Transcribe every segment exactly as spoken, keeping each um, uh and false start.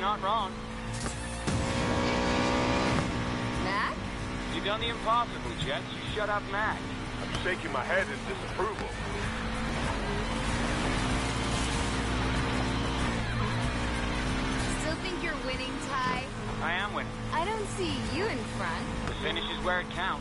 not wrong. Mac? You've done the impossible, Jets. You shut up Mac. I'm shaking my head in disapproval. Still think you're winning, Ty? I am winning. I don't see you in front. The finish is where it counts.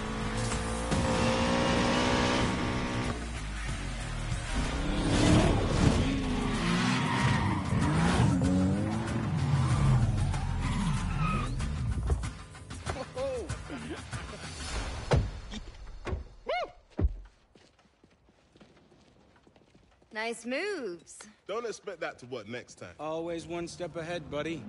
Nice moves. Don't expect that to work next time. Always one step ahead, buddy.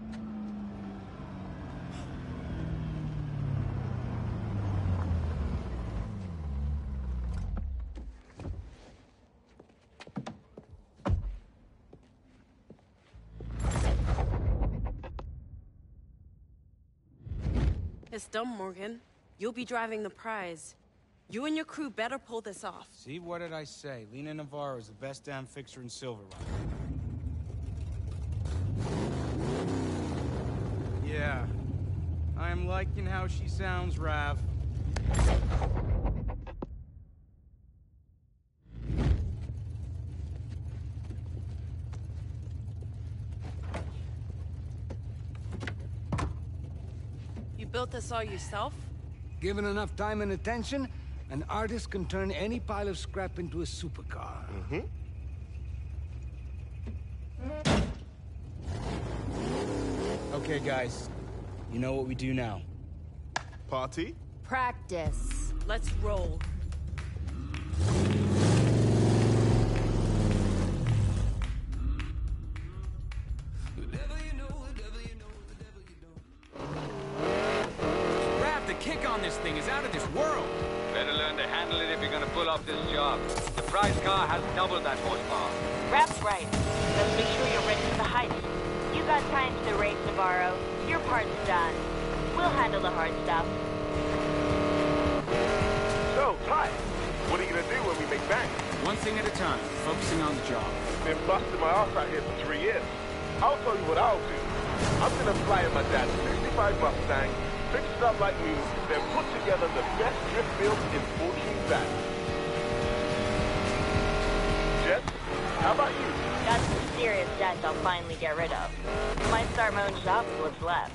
It's done, Morgan. You'll be driving the prize. You and your crew better pull this off. See, what did I say? Lena Navarro is the best damn fixer in Silver Rock. Yeah. I'm liking how she sounds, Rav. You built this all yourself? Given enough time and attention, an artist can turn any pile of scrap into a supercar. Mm-hmm. Okay, guys. You know what we do now. Party? Practice. Let's roll. Rav, the kick on this thing is out of this world! Better learn to handle it if you're gonna pull off this job. The prize car has double that horsepower. Rap's right. Let's make sure you're ready for the heist. You got time to the race, Navarro. Your part's done. We'll handle the hard stuff. So, Ty, what are you gonna do when we make bank? One thing at a time, focusing on the job. Been busting my ass out here for three years. I'll tell you what I'll do. I'm gonna fly in my dad's sixty-five Mustang, fix it up like new, then put together the best drift build in Fortune Valley. Jess, how about you? Got some serious debts I'll finally get rid of. Might start my own shop with what's left.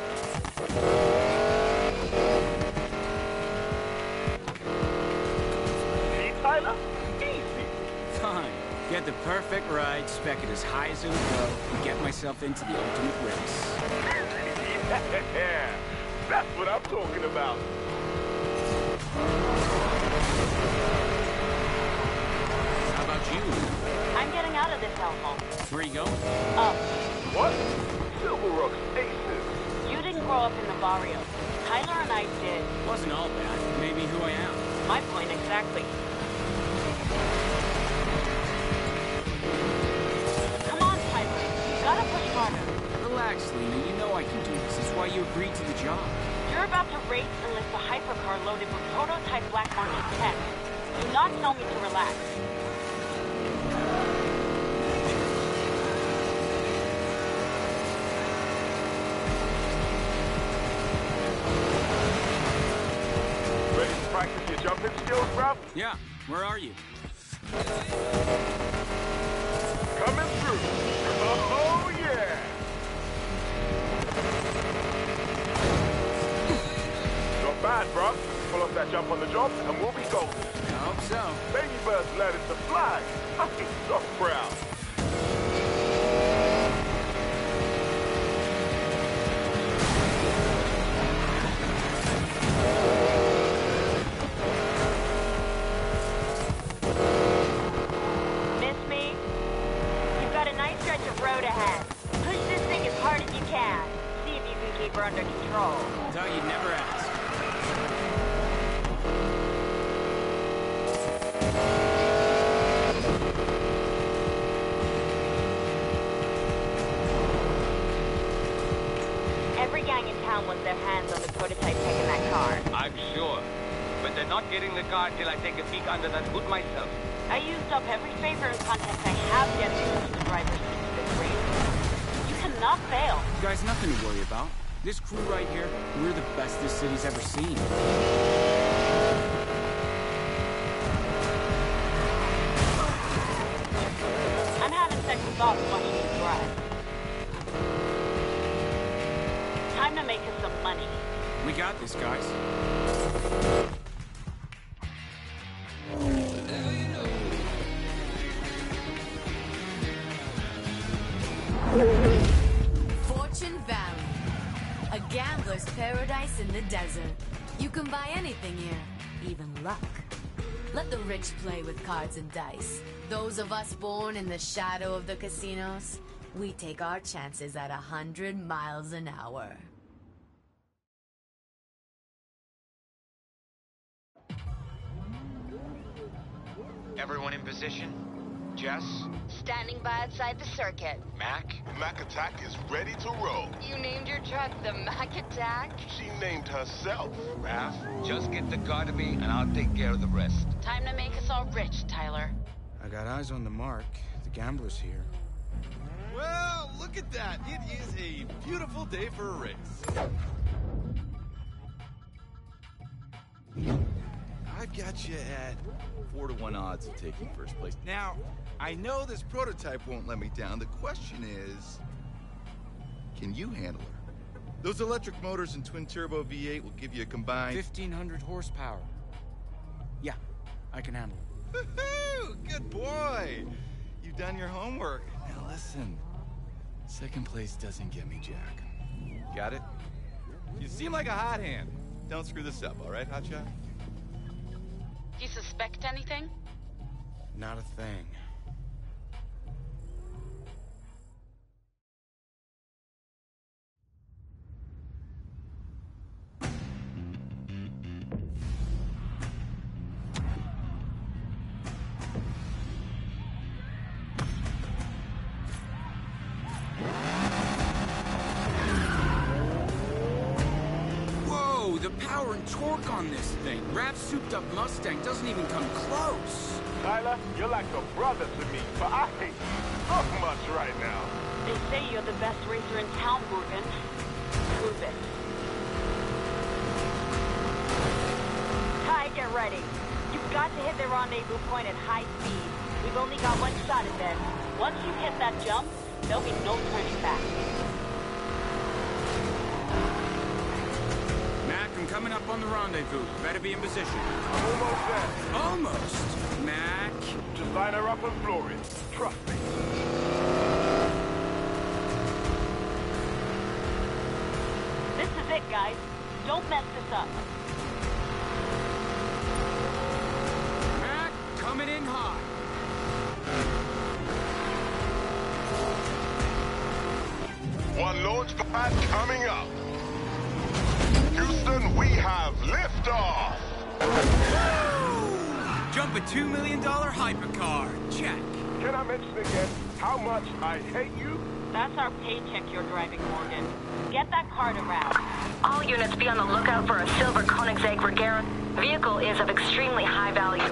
Hey, Tyler? Easy. Fine. Get the perfect ride, spec it as high as it'll go, and get myself into the ultimate race. Yeah, that's what I'm talking about. How about you? I'm getting out of this hellhole. Where you going? Up. What? Silver Rock's aces. You didn't grow up in the barrio. Tyler and I did. Wasn't all bad. Maybe who I am. My point exactly. Come on, Tyler. You gotta push harder. Relax, Lena. You know I can do this. That's why you agreed to the job. You're about to race and lift a hypercar loaded with prototype Black Market tech. Do not tell me to relax. Ready to practice your jumping skills, bruv? Yeah. Where are you? Coming through. Oh, yeah. Not bad, bruv. Pull off that jump on the job, and we'll be golden. I hope so. Baby bird's learning to fly. I'm so proud. Miss me? You've got a nice stretch of road ahead. Push this thing as hard as you can. See if you can keep her under control. Thought you'd never ask. Every gang in town wants their hands on the prototype tech in that car. I'm sure. But they're not getting the car till I take a peek under that hood myself. I used up every favor and contest I have yet to use the driver's seat to this race. You can not fail. Guys, nothing to worry about. This crew right here, we're the best this city's ever seen. I'm having second thoughts watching you drive. Time to make us some money. We got this, guys. Fortune Valley. A gambler's paradise in the desert. You can buy anything here, even luck. Let the rich play with cards and dice. Those of us born in the shadow of the casinos, we take our chances at a hundred miles an hour. Everyone in position? Jess? Standing by outside the circuit. Mac? Mac Attack is ready to roll. You named your truck the Mac Attack? She named herself. Raph, just get the car to me and I'll take care of the rest. Time to make us all rich, Tyler. I got eyes on the mark. The gambler's here. Well, look at that. It is a beautiful day for a race. I've got you at four to one odds of taking first place. Now, I know this prototype won't let me down. The question is, can you handle her? Those electric motors and twin-turbo V eight will give you a combined... fifteen hundred horsepower. Yeah, I can handle it. Woo-hoo! Good boy! You've done your homework. Now listen, second place doesn't get me jack. Got it? You seem like a hot hand. Don't screw this up, all right, hotshot? Do you suspect anything? Not a thing. Whoa, the power and torque on this thing. Raph's souped-up Mustang doesn't even come close. Tyler, you're like a brother to me, but I hate you so much right now. They say you're the best racer in town, Morgan. Prove it. Ty, get ready. You've got to hit the rendezvous point at high speed. We've only got one shot at this. Once you hit that jump, there'll be no turning back. Mac, I'm coming up on the rendezvous. Better be in position. I'm almost there. Almost. Mac. Just line her up and floor it. Trust me. This is it, guys. Don't mess this up. Mac, coming in hot. One launch pad coming up. Houston, we have liftoff. Jump a two million dollar hypercar. Check. Can I mention again how much I hate you? That's our paycheck you're driving, Morgan. Get that car to Ralph. All units be on the lookout for a silver Koenigsegg Regera. Vehicle is of extremely high value.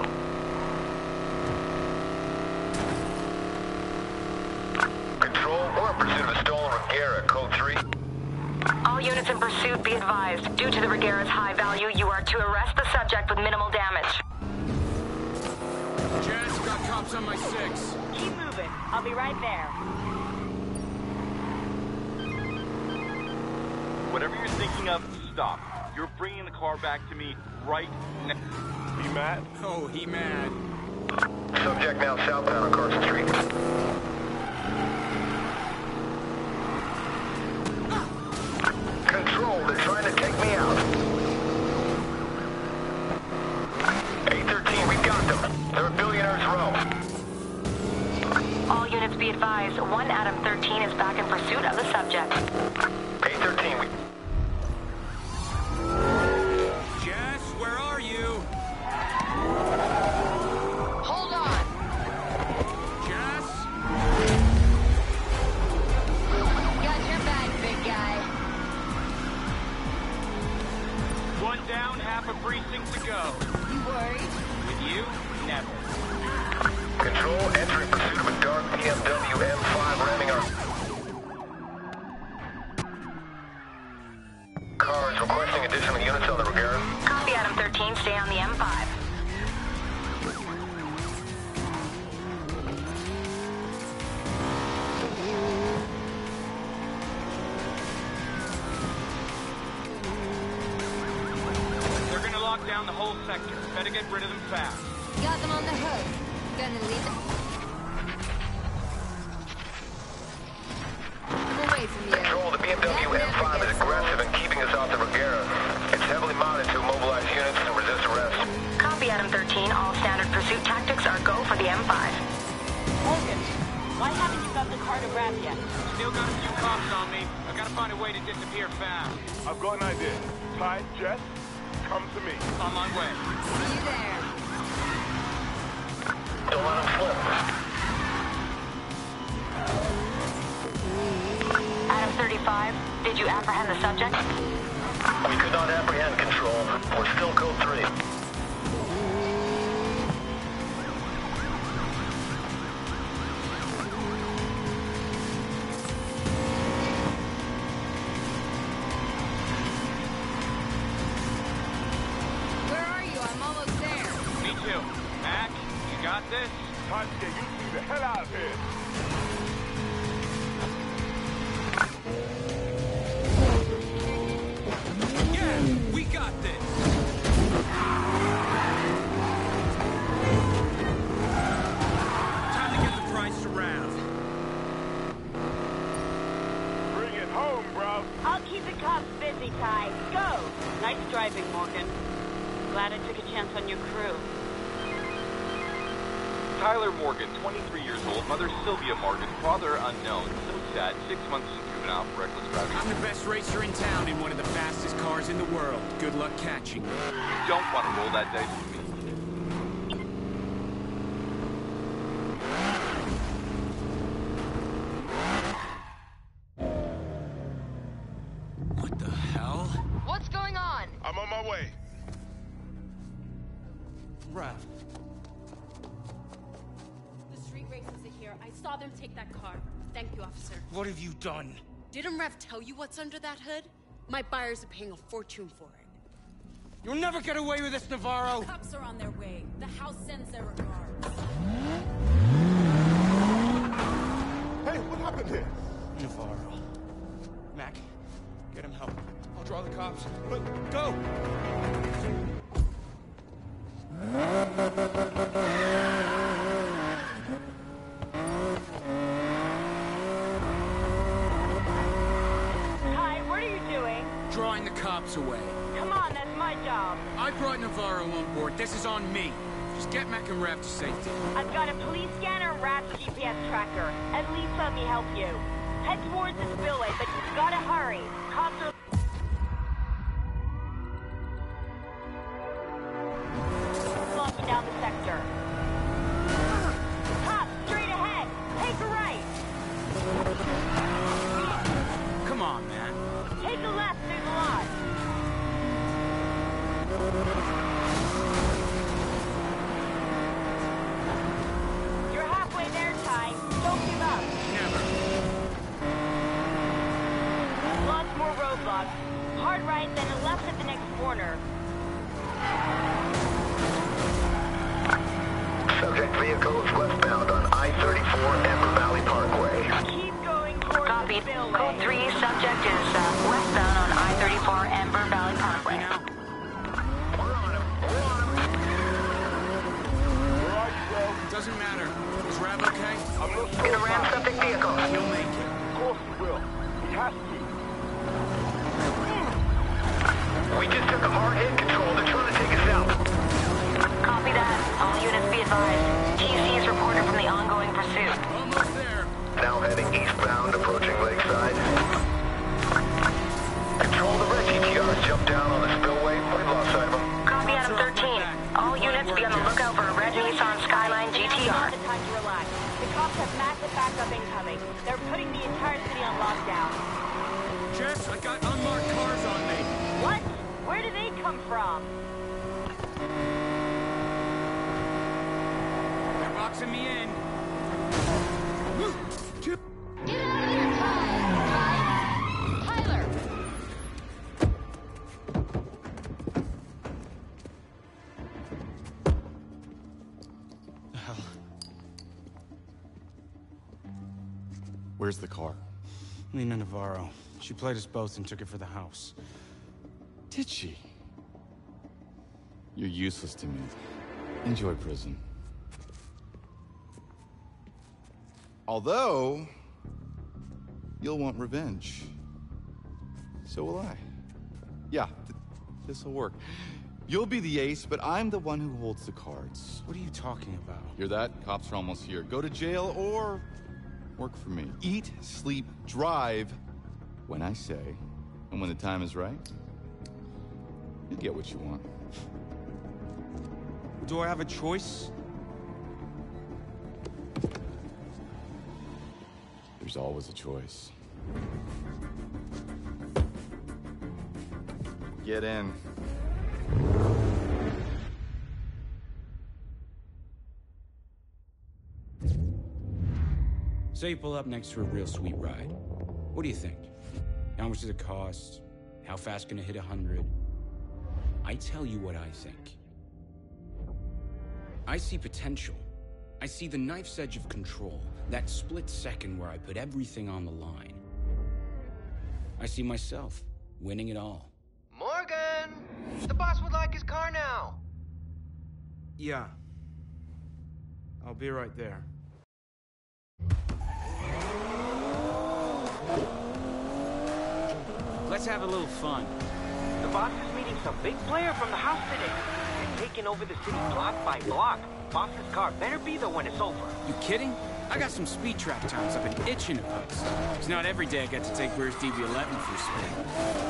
Control, we're in pursuit of a stolen Regera, code three. All units in pursuit be advised. Due to the Regera's high value, you are to arrest the subject with minimal damage. Jess, got cops on my six. Keep moving. I'll be right there. Whatever you're thinking of, stop. You're bringing the car back to me right now. He mad? Oh, he mad. Subject now southbound on Carson Street. Control, they're trying to take me out. eight thirteen, we've got them. They're at Billionaire's Row. All units be advised. One Adam thirteen is back in pursuit of the subject. eight thirteen, we... Jess, where are you? Hold on! Jess? Got your back, big guy. One down, half a precinct to go. You worried? With you, never. Control, entering pursuit of a dark B M W M five ramming our... Stay on the M five. They're gonna lock down the whole sector. Better get rid of them fast. Got them on the hook. Gonna leave them. I'm away from you. Control, the B M W M five is aggressive and keeping us off the Regera. It's heavily modded to immobilize units and resist arrest. Copy, Adam thirteen. All standard pursuit tactics are go for the M five. Morgan, why haven't you got the car to grab yet? Still got a few cops on me. I gotta find a way to disappear fast. I've got an idea. Ty, Jess, come to me. On my way. See you there. Don't let them slip. Adam thirty-five, did you apprehend the subject? We could not apprehend Control. We're still code three. Where are you? I'm almost there. Me too. Mac, you got this? Time to get you two the hell out of here. Yeah, we got this. Time to get the price to Rav. Bring it home, bro. I'll keep the cops busy, Ty. Go! Nice driving, Morgan. Glad I took a chance on your crew. Tyler Morgan, twenty-three years old, mother Sylvia Morgan, father unknown. So sad, six months in juvenile for reckless driving. I'm the best racer in town in one of the fastest cars in the world. Good luck catching me. You don't want to roll that dice with me. What the hell? What's going on? I'm on my way. Rav. The street races are here. I saw them take that car. Thank you, officer. What have you done? Didn't Rev tell you what's under that hood? My buyers are paying a fortune for it. You'll never get away with this, Navarro! Cops are on their way. The house sends their regards. Hey, what happened here? Navarro. Mac, get him help. I'll draw the cops. But go! Ty, what are you doing? Drawing the cops away. Come on, that's my job. I brought Navarro on board. This is on me. Just get Mac and Rav to safety. I've got a police scanner and Rat's G P S tracker. At least let me help you. Head towards the spillway, but you gotta hurry. Cops are... locking down the sector. Cops, straight ahead. Take a right. Come on, man. Take a left through the lot. You're halfway there, Ty. Don't give up. Never. Lots more roadblocks. Hard right, then a left at the next corner. Subject vehicle is westbound on I thirty-four Amber Valley Parkway. Keep going towards Copy. the spillway. Code three, subject is uh, westbound on I thirty-four Amber Valley Parkway. Now, We're on him. We're on him. Where are you, bro? doesn't matter. Is Rav okay? I'm not sure. Gonna ram subject vehicle. He'll make it. Of course he will. He has to. We just took a hard hit, Control. They're trying to take us out. Copy that. All units be advised. T C is reported from the ongoing pursuit. Almost there. Now heading eastbound, approaching Lakeside. Control, the red G T Rs jumped down on the spillway. We've lost sight of them. Copy, Adam thirteen. All units be on the lookout for a red Nissan Skyline G T R. Now's the time to relax. The cops have massive backup incoming. They're putting the entire city on lockdown. Jess, I got unmarked cars on me. What? Where do they come from? They're boxing me in. Get out of here, Ty! Ty! Tyler! Where's the car? Lena Navarro. She played us both and took it for the house. Did she? You're useless to me. Enjoy prison. Although, you'll want revenge. So will I. Yeah, th this'll work. You'll be the ace, but I'm the one who holds the cards. What are you talking about? Hear that? Cops are almost here. Go to jail or work for me. Eat, sleep, drive when I say, and when the time is right, you get what you want. Do I have a choice? There's always a choice. Get in. Say you pull up next to a real sweet ride. What do you think? How much does it cost? How fast can it hit a hundred? I tell you what I think. I see potential. I see the knife's edge of control. That split second where I put everything on the line. I see myself winning it all. Morgan! The boss would like his car now. Yeah. I'll be right there. Let's have a little fun. The boss is meeting some big player from the house today. They're taking over the city block by block. Boss's car better be there when it's over. You kidding? I got some speed trap times I've been itching to post. It's not every day I get to take where's D B eleven for a spin.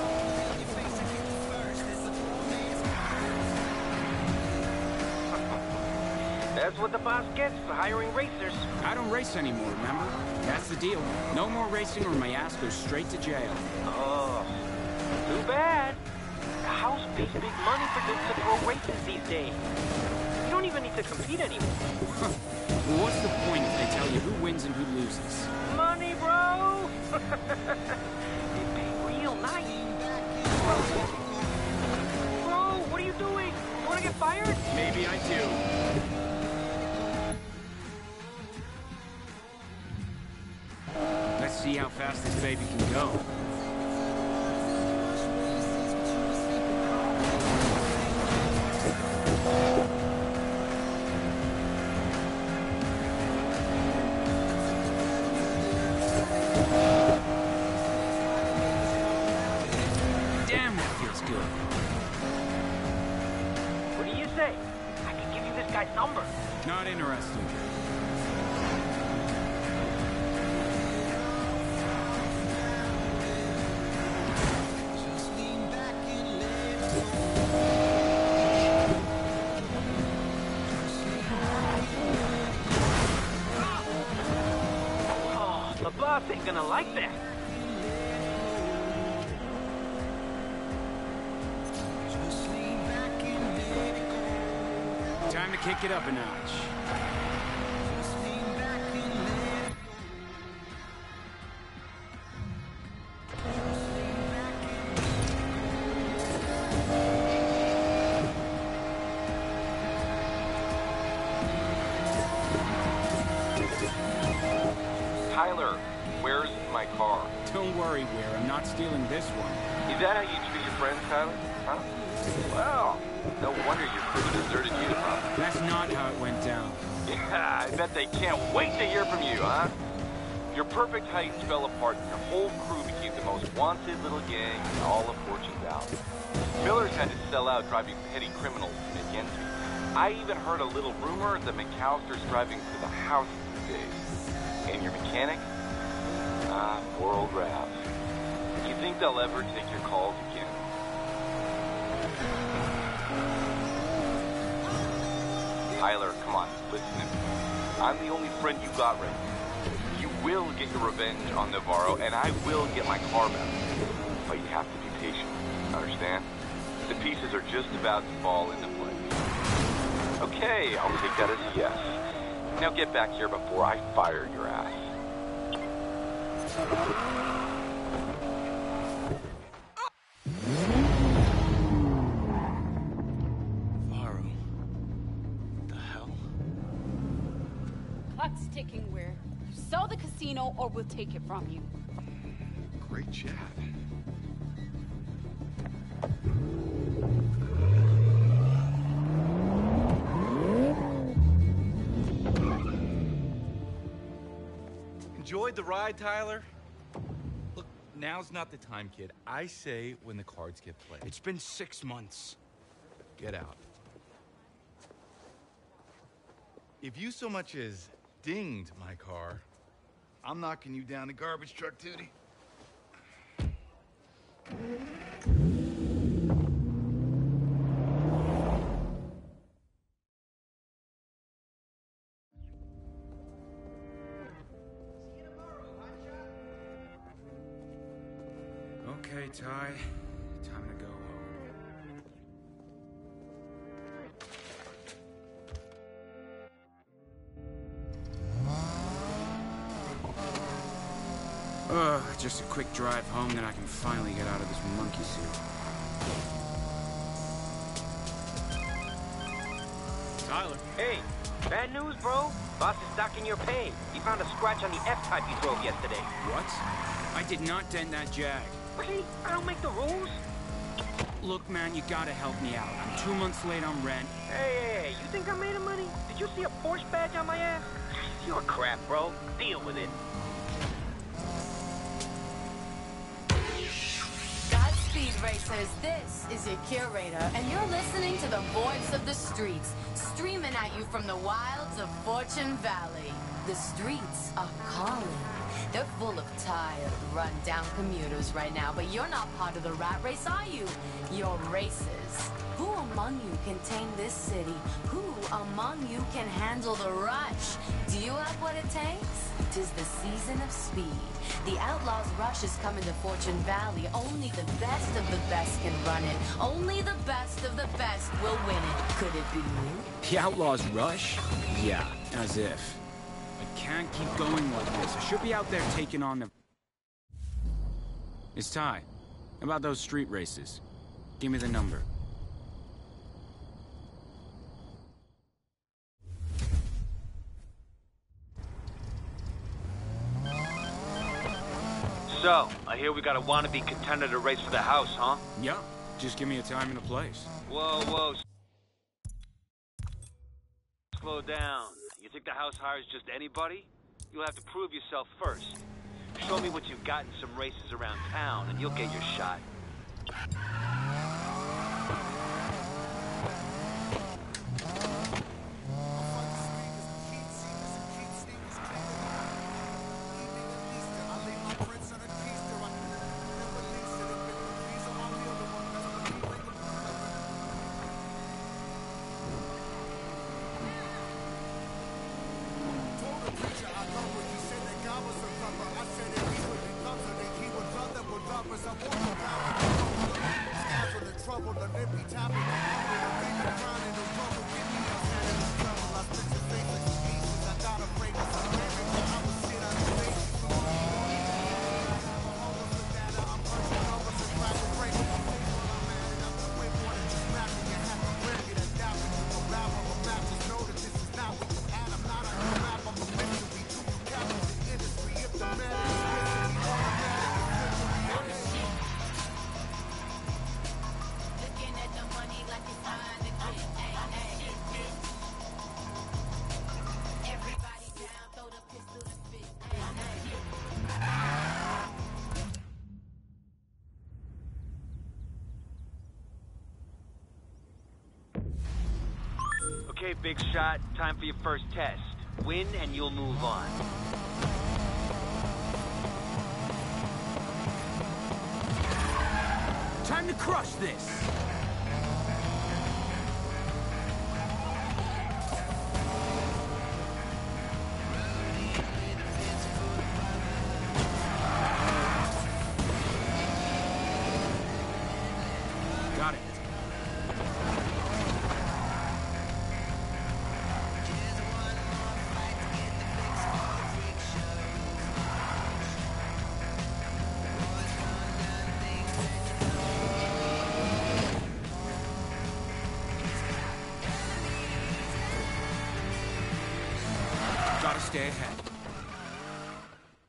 That's what the boss gets for hiring racers. I don't race anymore, remember? That's the deal. No more racing or my ass goes straight to jail. Oh, too bad. The house pays big money for dudes to throw races these days. You don't even need to compete anymore. Well, what's the point if they tell you who wins and who loses? Money, bro! They pay real nice. Bro, what are you doing? You wanna get fired? Maybe I do. Let's see how fast this baby can go. Damn, that feels good. What do you say? I can give you this guy's number. Not interested. The boss ain't gonna like that. Time to kick it up a notch. Tyler, where's my car? Don't worry, Weir. I'm not stealing this one. Is that how you treat your friends, Tyler? Huh? Well, no wonder your crew deserted you, huh? That's not how it went down. Yeah, I bet they can't wait to hear from you, huh? Your perfect heights fell apart and your whole crew became the most wanted little gang in all of Fortune Valley. Miller's had to sell out driving petty criminals to make ends meet. I even heard a little rumor that McAllister's driving for the house these days. And your mechanic? Ah, poor old Rav. You think they'll ever take your calls again? Tyler, come on, listen to me. I'm the only friend you got right now. You will get your revenge on Navarro, and I will get my car back. But you have to be patient, understand? The pieces are just about to fall into place. Okay, I'll take that as a yes. Now get back here before I fire your ass. Navarro. What the hell? Clock's ticking, Weir. You sold the casino casino or we'll take it from you. Great chat. Enjoyed the ride, Tyler? Look, now's not the time, kid. I say when the cards get played. It's been six months. Get out. If you so much as dinged my car, I'm knocking you down the garbage truck, Tootie. Okay, Ty. Time to go home. Ugh, just a quick drive home, then I can finally get out of this monkey suit. Tyler. Hey, bad news, bro. Boss is docking your pay. He found a scratch on the F-Type you drove yesterday. What? I did not dent that Jag. Really? I don't make the rules? Look, man, you gotta help me out. I'm two months late on rent. Hey, hey, hey, you think I made of money? Did you see a Porsche badge on my ass? You're crap, bro. Deal with it. Godspeed, racers. This is your curator, and you're listening to the voice of the streets, streaming at you from the wilds of Fortune Valley. The streets are calling. They're full of tired, run-down commuters right now, but you're not part of the rat race, are you? You're racers. Who among you can tame this city? Who among you can handle the rush? Do you have what it takes? 'Tis the season of speed. The Outlaws Rush is coming to Fortune Valley. Only the best of the best can run it. Only the best of the best will win it. Could it be you? The Outlaws Rush? Yeah, as if. I can't keep going like this. I should be out there taking on the... It's Ty. About those street races. Give me the number. So, I hear we got a wannabe contender to race for the house, huh? Yeah, just give me a time and a place. Whoa, whoa. Slow down. You think the house hires just anybody? You'll have to prove yourself first. Show me what you've got in some races around town, and you'll get your shot. Okay, big shot. Time for your first test. Win and you'll move on. Time to crush this! Got it. Gotta stay ahead.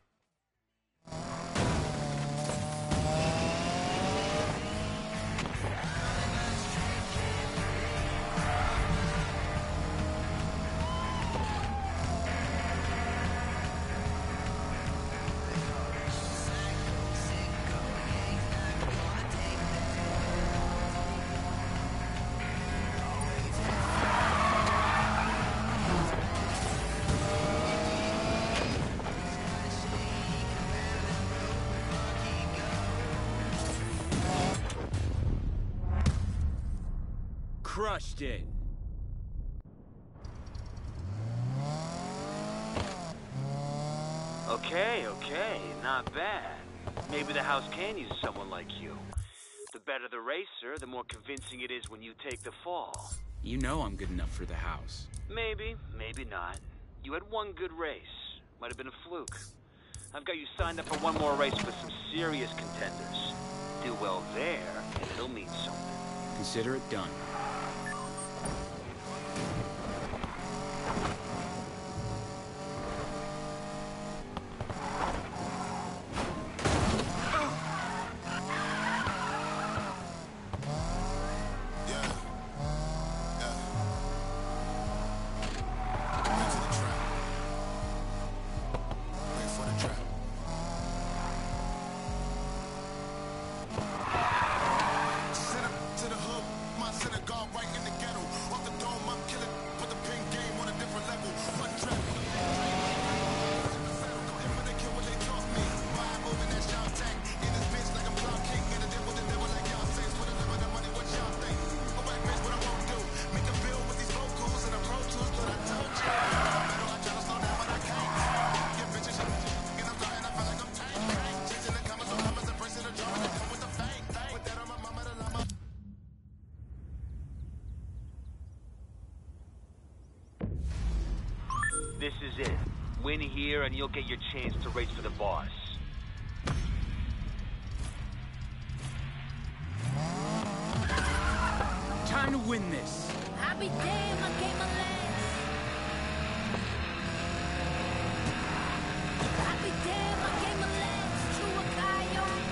crushed it. Okay, okay, not bad. Maybe the house can use someone like you. The better the racer, the more convincing it is when you take the fall. You know I'm good enough for the house. Maybe, maybe not. You had one good race. Might have been a fluke. I've got you signed up for one more race with some serious contenders. Do well there, and it'll mean something. Consider it done. This is it. Win here and you'll get your chance to race for the boss. Time to win this. I'll be damned, I gave my last. I'll be damned, I gave my last to a coyote.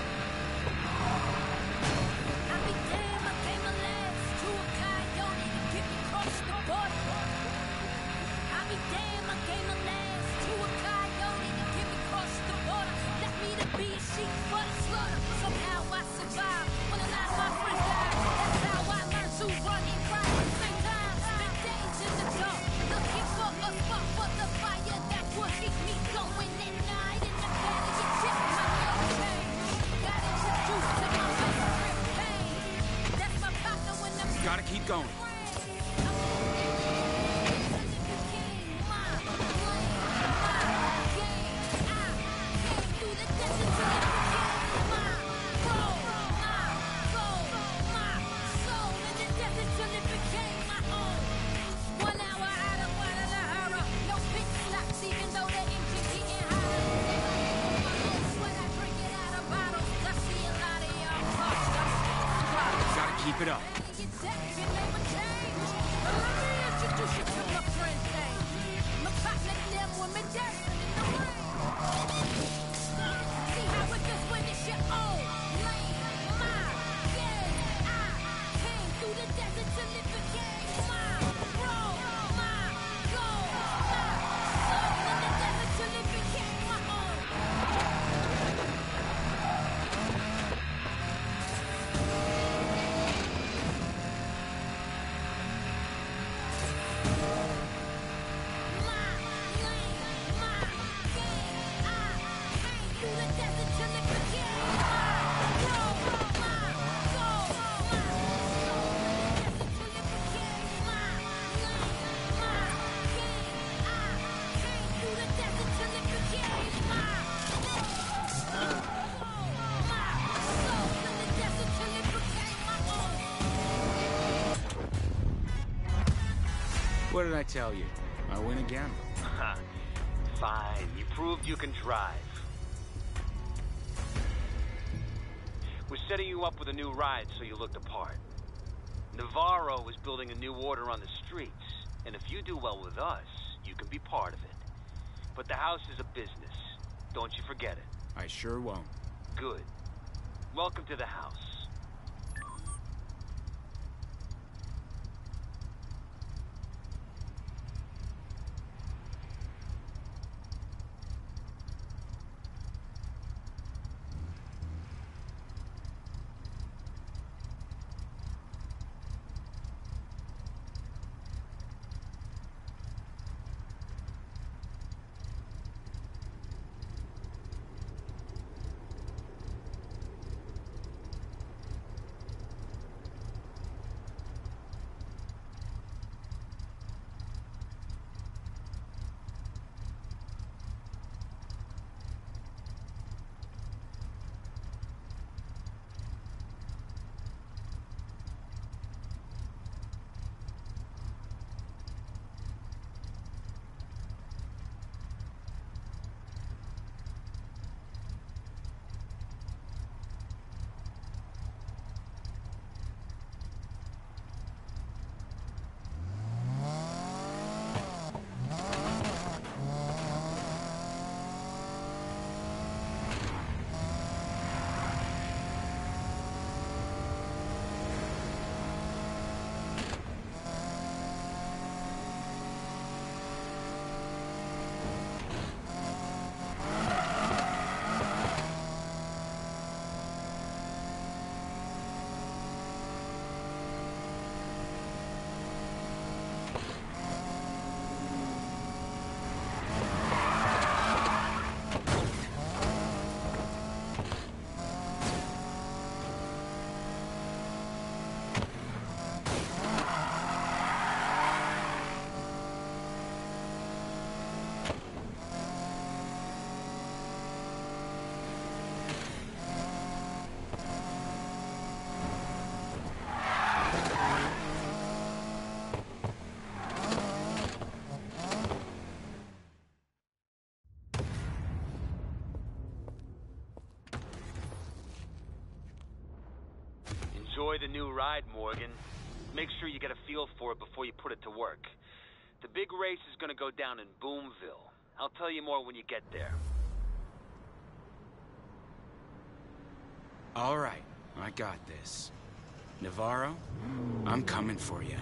I'll be damned, I gave my last to a coyote to get me across the border. I'll be damned, I gave my last to a coyote to get me across the border. Left me to be a sheep for the slaughter. Somehow I survived when a lot of my friends died. That's how I learned to run and ride at the same time. Spent days in the dark, looking for a spark for the fire that would keep me going at night. In the valley, it tipped my nose change. Got introduced to my favorite pain. That's my partner when I'm Gotta keep going. Keep it up. What did I tell you? I win again. Fine, you proved you can drive. We're setting you up with a new ride so you look the part. Navarro is building a new order on the streets, and if you do well with us, you can be part of it. But the house is a business. Don't you forget it. I sure won't. Good. Welcome to the house. Enjoy the new ride, Morgan. Make sure you get a feel for it before you put it to work. The big race is gonna go down in Boomville. I'll tell you more when you get there. All right, I got this. Navarro, I'm coming for you.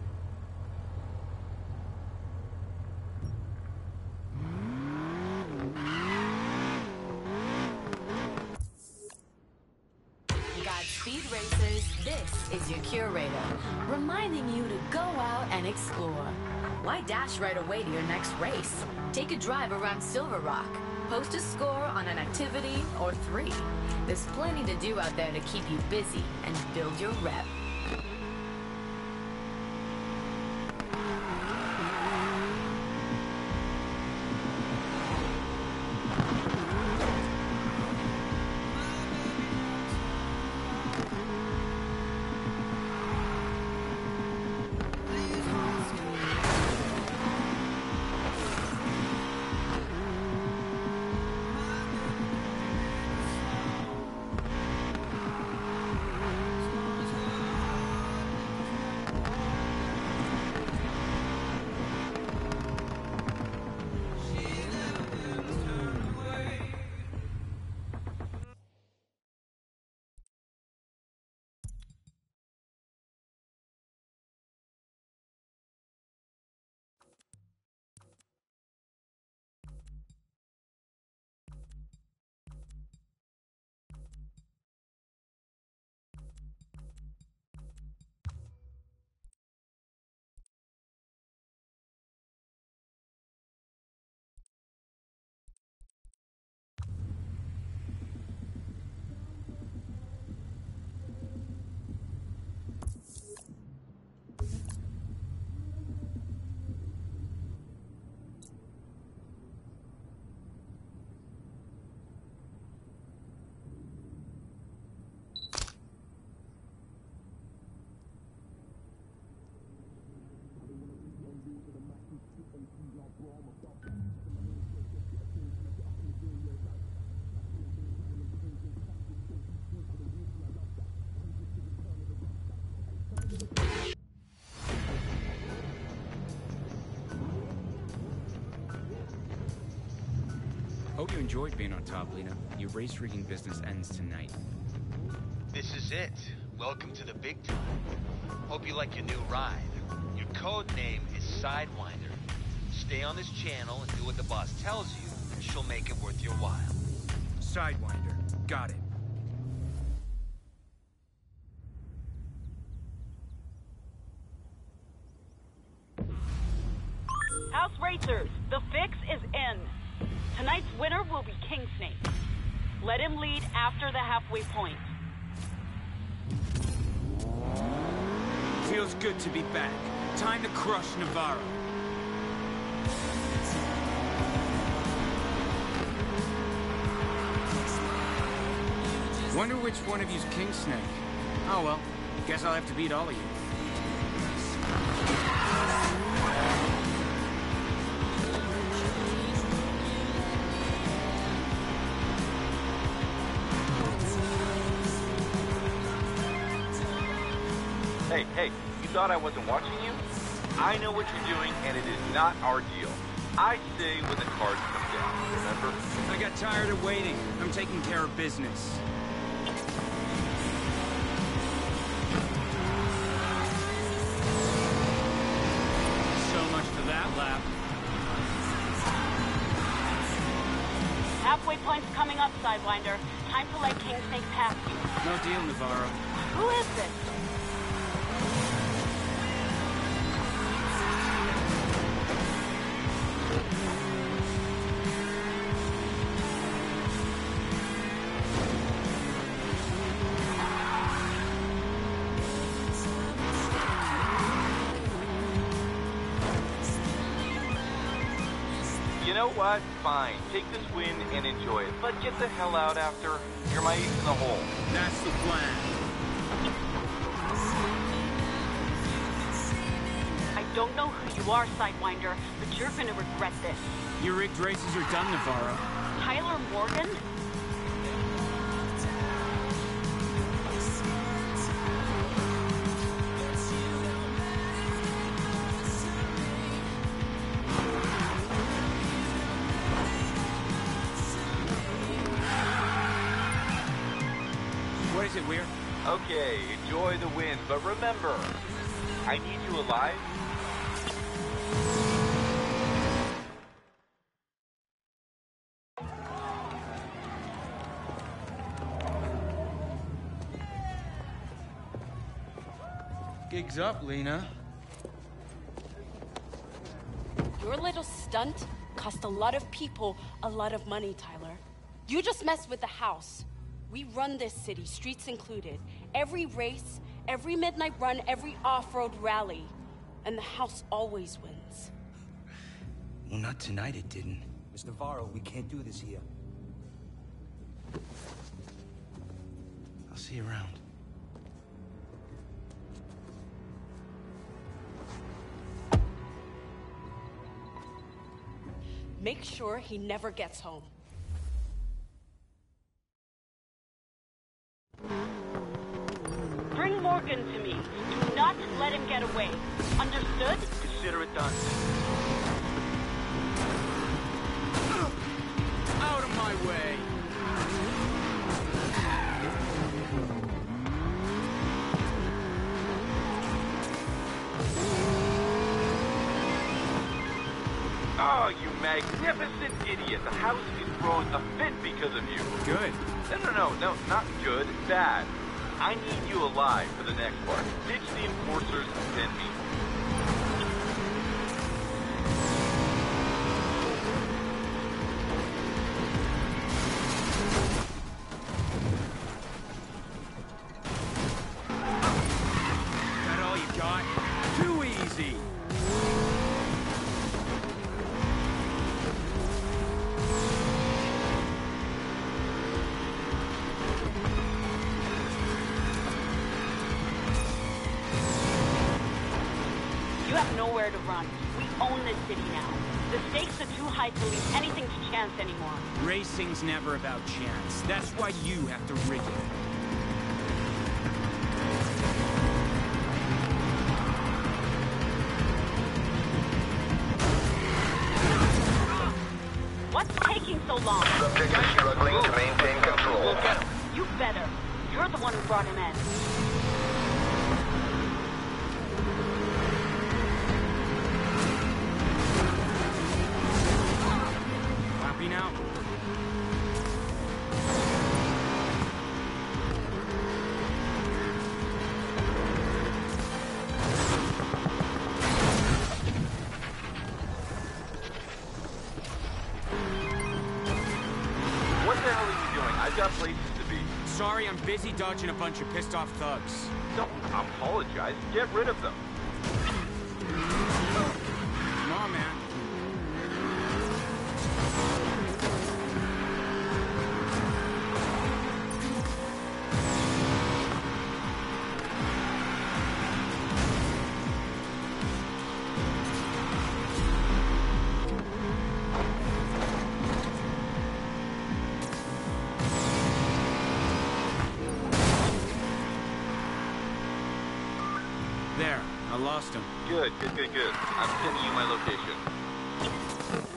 Godspeed racers, this is your curator, reminding you to go out and explore. Why dash right away to your next race? Take a drive around Silver Rock. Post a score on an activity or three. There's plenty to do out there to keep you busy and build your rep. Hope you enjoyed being on top, Lena. Your race rigging business ends tonight. This is it. Welcome to the big time. Hope you like your new ride. Your code name is Sidewinder. Stay on this channel and do what the boss tells you, and she'll make it worth your while. Sidewinder. Got it. House Racers, the fix is in. Tonight's winner will be King Snake. Let him lead after the halfway point. Feels good to be back. Time to crush Navarro. Wonder which one of you's King Snake. Oh well, guess I'll have to beat all of you. Hey, hey, you thought I wasn't watching you? I know what you're doing, and it is not our deal. I say when the cards come down, remember? I got tired of waiting. I'm taking care of business. So much for that lap. Halfway point's coming up, Sidewinder. Time to let King Snake pass you. No deal, Navarro. Who is this? You know what? Fine. Take this win and enjoy it. But get the hell out after. You're my ace in the hole. That's the plan. I don't know who you are, Sidewinder, but you're gonna regret this. Your rigged races are done, Navarro. Tyler Morgan? What is it, Weir? Okay, enjoy the win, but remember, I need you alive. Gig's up, Lena. Your little stunt cost a lot of people a lot of money, Tyler. You just messed with the house. We run this city, streets included. Every race, every midnight run, every off-road rally. And the house always wins. Well, not tonight it didn't. Mister Navarro, we can't do this here. I'll see you around. Make sure he never gets home. Bring Morgan to me. Do not let him get away. Understood? Consider it done. Out of my way! Oh, you magnificent idiot. The house is throwing a fit because of you. Good. No, no, no, no, not good. Bad. I need you alive for the next part. Ditch the enforcers and send me. That all you got? Too easy! You have nowhere to run. We own this city now. The stakes are too high to leave anything to chance anymore. Racing's never about chance. That's why you have to rig it. What's taking so long? Subject is struggling to maintain control. We'll get him. You better. You're the one who brought him in. Happy now? What the hell are you doing? I've got places to be. Sorry, I'm busy dodging a bunch of pissed off thugs. Don't apologize. Get rid of them. Come on, man. There, I lost him. Good, good, good, good. I'm sending you my location.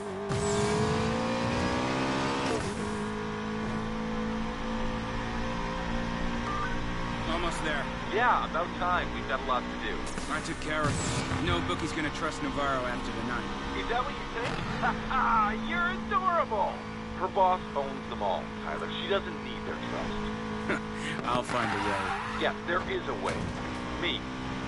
Almost there. Yeah, about time. We've got a lot to do. I took care of him. No bookie's gonna trust Navarro after the night. Is that what you think? Ha ha! You're adorable! Her boss owns them all, Tyler. She doesn't need their trust. I'll find a way. Yeah, there is a way. Me.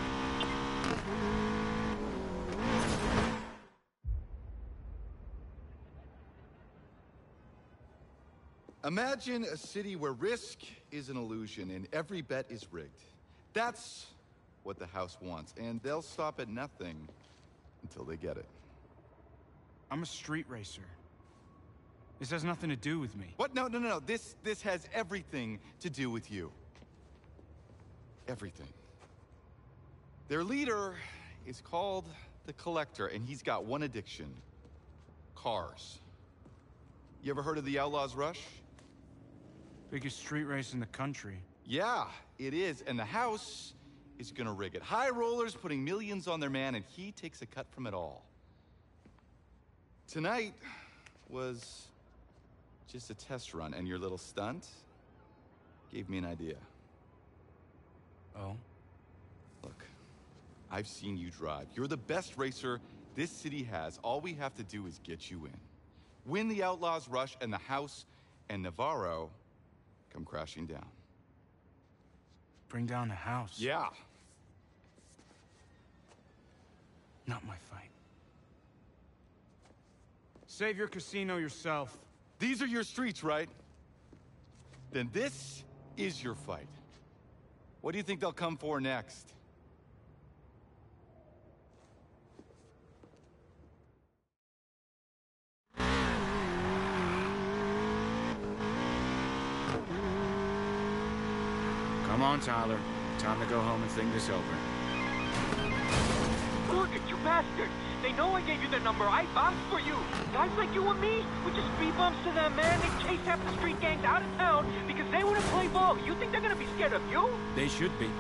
Imagine a city where risk is an illusion and every bet is rigged. That's what the house wants, and they'll stop at nothing until they get it. I'm a street racer. This has nothing to do with me. What? No, no, no, no. This, this has everything to do with you. Everything. Their leader is called the Collector, and he's got one addiction. Cars. You ever heard of the Outlaws Rush? Biggest street race in the country. Yeah, it is, and the house is gonna rig it. High rollers putting millions on their man, and he takes a cut from it all. Tonight was just a test run, and your little stunt gave me an idea. Oh? Look, I've seen you drive. You're the best racer this city has. All we have to do is get you in. Win the Outlaws Rush, and the house and Navarro come crashing down. Bring down the house? Yeah. Not my fight. Save your casino yourself. These are your streets, right? Then this is your fight. What do you think they'll come for next? Come on, Tyler. Time to go home and think this over. Look at you bastards! They know I gave you the number. I vouched for you. Guys like you and me, we just speed bumps to them, man. They chase half the street gangs out of town because they want to play ball. You think they're gonna be scared of you? They should be.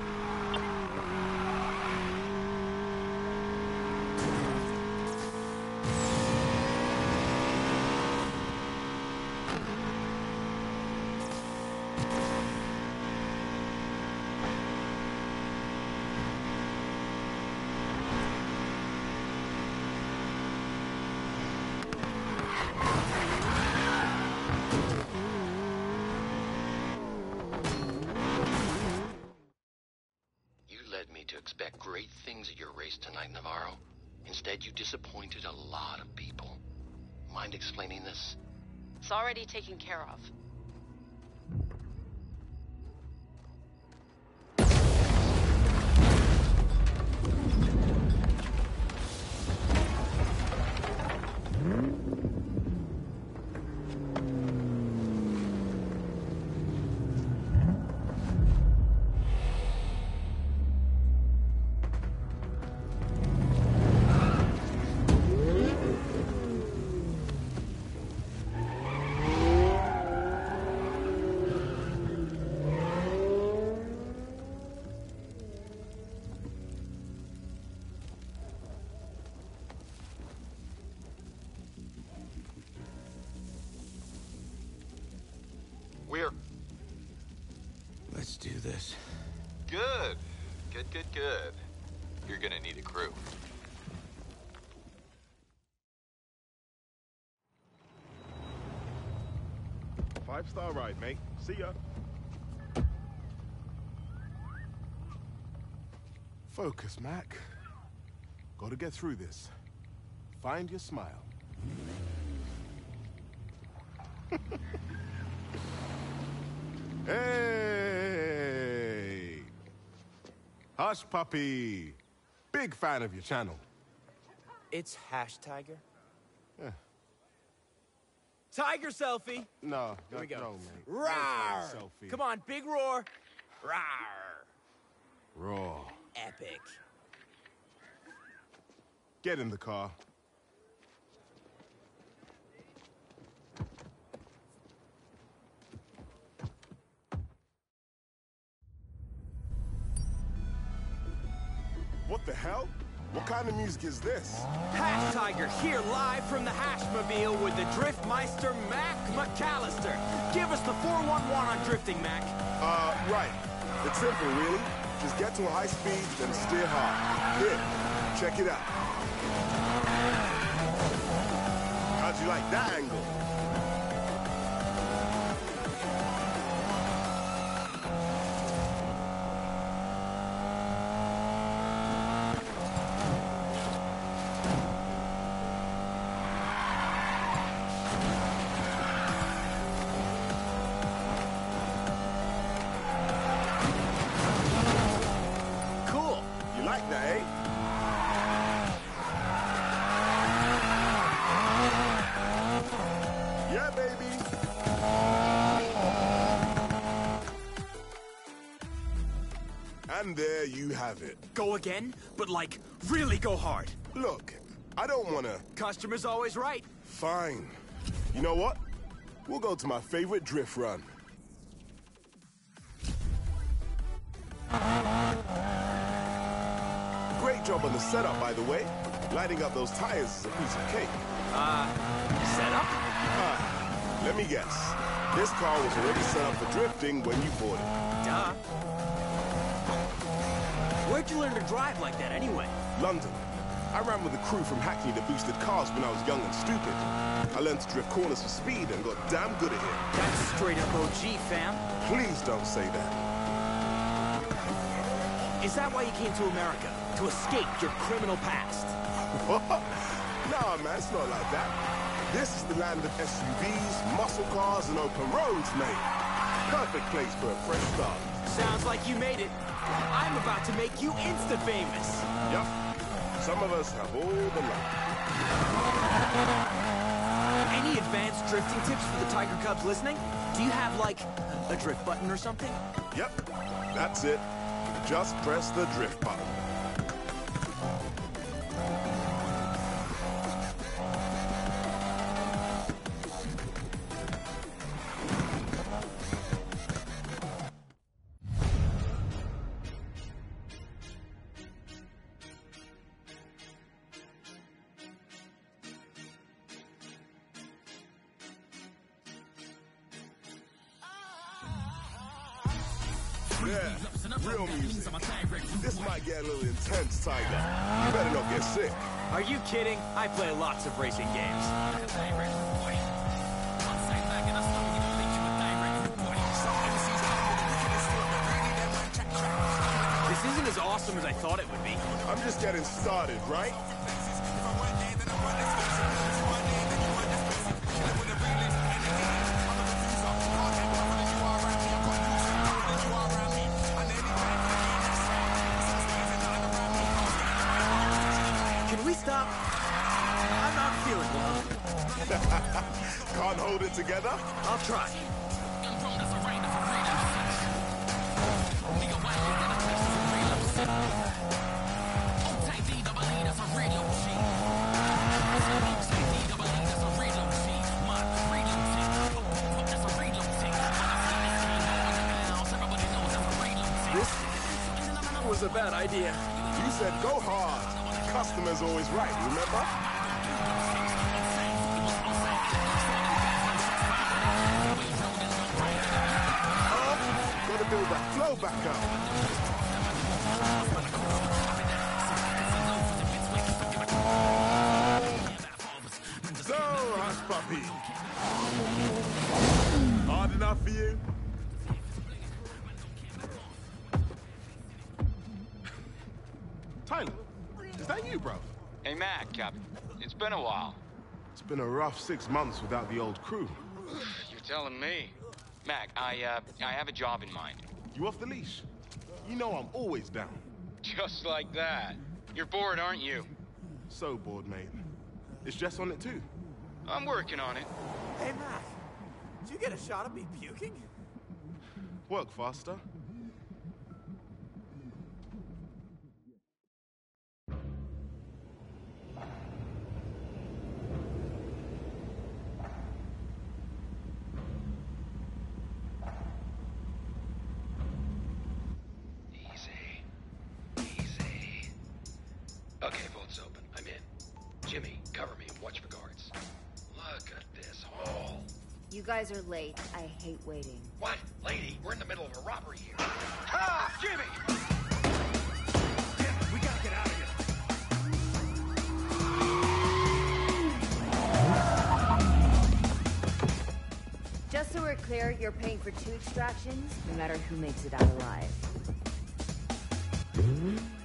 To expect great things at your race tonight, Navarro. Instead, you disappointed a lot of people. Mind explaining this? It's already taken care of. We're... Let's do this. Good. Good, good, good. You're gonna need a crew. Five-star ride, mate. See ya. Focus, Mac. Gotta get through this. Find your smile. Hey! Hush, puppy. Big fan of your channel. It's Hash Tiger. Yeah. Tiger selfie. No, Here no, we go. no, mate. Roar! Selfie. Come on, big roar. Roar! Raw. Epic. Get in the car. What the hell? What kind of music is this? Hash Tiger here live from the Hashmobile with the Driftmeister Mac McAllister. Give us the four one one on drifting, Mac. Uh, right. It's simple, really. Just get to a high speed, then steer hard. Here, check it out. How'd you like that angle? And there you have it. Go again, but like, really go hard. Look, I don't wanna... Customer's always right. Fine. You know what? We'll go to my favorite drift run. Great job on the setup, by the way. Lighting up those tires is a piece of cake. Uh, setup? Ah, let me guess. This car was already set up for drifting when you bought it. Duh. Where'd you learn to drive like that anyway? London. I ran with a crew from Hackney that boosted cars when I was young and stupid. I learned to drift corners for speed and got damn good at it. That's straight up O G, fam. Please don't say that. Is that why you came to America? To escape your criminal past? What? Nah, man, it's not like that. This is the land of S U Vs, muscle cars, and open roads, mate. Perfect place for a fresh start. Sounds like you made it. I'm about to make you insta-famous. Yup. Some of us have all the luck. Any advanced drifting tips for the Tiger Cubs listening? Do you have, like, a drift button or something? Yep, that's it. Just press the drift button. Yeah, real music. This might get a little intense, Tiger. You better not get sick. Are you kidding? I play lots of racing games. This isn't as awesome as I thought it would be. I'm just getting started, right? Stop. I'm not feeling well. Can't hold it together? I'll try. This was a bad idea. You said go hard. Customer's always right, remember? Oh, gotta build that flow back up. So, hush puppy. Hard enough for you? Tyler. Is that you, bro? Hey, Mac, Captain. It's been a while. It's been a rough six months without the old crew. You're telling me. Mac, I, uh, I have a job in mind. You off the leash? You know I'm always down. Just like that. You're bored, aren't you? So bored, mate. Is Jess on it too? I'm working on it. Hey, Mac. Did you get a shot of me puking? Work faster. Okay, vault's open. I'm in. Jimmy, cover me and watch for guards. Look at this hall. You guys are late. I hate waiting. What? Lady, we're in the middle of a robbery here. Ah! Jimmy! Damn, we gotta get out of here. Just so we're clear, you're paying for two extractions, no matter who makes it out alive.